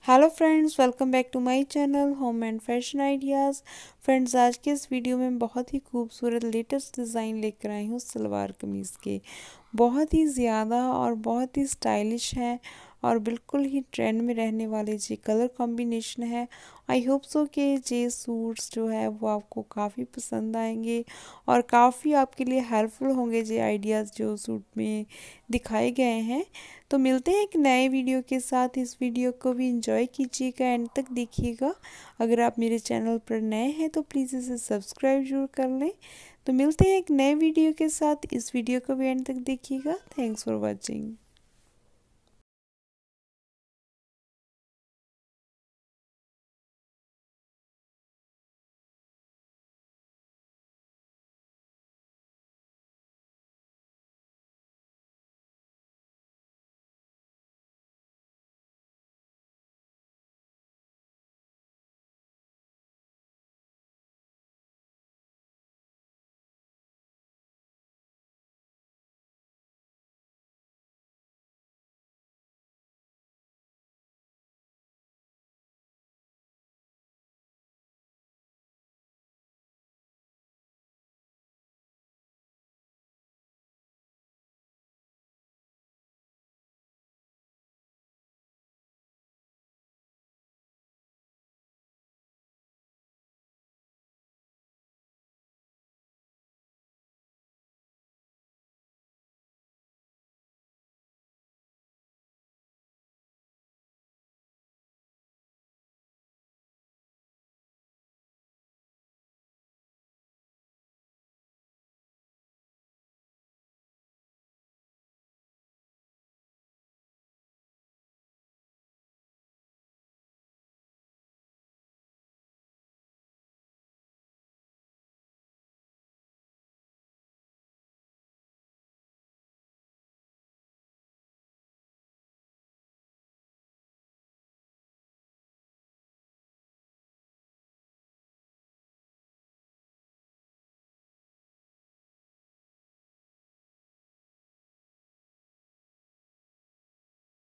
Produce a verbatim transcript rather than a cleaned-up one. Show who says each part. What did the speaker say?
Speaker 1: Hello friends, welcome back to my channel home and fashion ideas. Friends, आज के इस video में बहुत ही खूबसूरत लेटेस्ट डिज़ाइन लेकर आई हूँ सलवार कमीज़ के। बहुत ही ज़्यादा और बहुत ही स्टाइलिश है और बिल्कुल ही ट्रेंड में रहने वाले जी कलर कॉम्बिनेशन है। आई होप सो कि ये सूट्स जो है वो आपको काफ़ी पसंद आएंगे और काफ़ी आपके लिए हेल्पफुल होंगे जे आइडियाज़ जो सूट में दिखाए गए हैं। तो मिलते हैं एक नए वीडियो के साथ। इस वीडियो को भी एंजॉय कीजिएगा, एंड तक देखिएगा। अगर आप मेरे चैनल पर नए हैं तो प्लीज़ इसे सब्सक्राइब जरूर कर लें। तो मिलते हैं एक नए वीडियो के साथ। इस वीडियो को भी एंड तक देखिएगा। Thanks for watching.